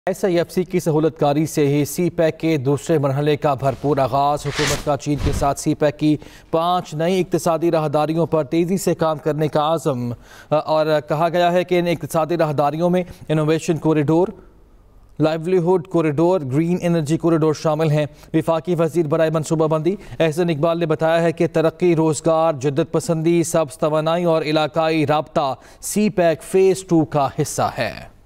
SIFC की सहूलतकारी से ही CPEC के दूसरे मरहले का भरपूर आगाज़। हुकूमत का चीन के साथ CPEC की 5 नई इक्तिसादी राहदारियों पर तेज़ी से काम करने का आज़म, और कहा गया है कि इन इक्तिसादी राहदारियों में innovation corridor, livelihood corridor, green energy corridor शामिल हैं। वफाकी वज़ीर बराए मनसूबाबंदी एहसन इकबाल ने बताया है कि तरक्की, रोज़गार, जद्दत पसंदी, सब्ज़ तवानाई और इलाकाई राब्ता CPEC फ़ेज़ 2 का हिस्सा है।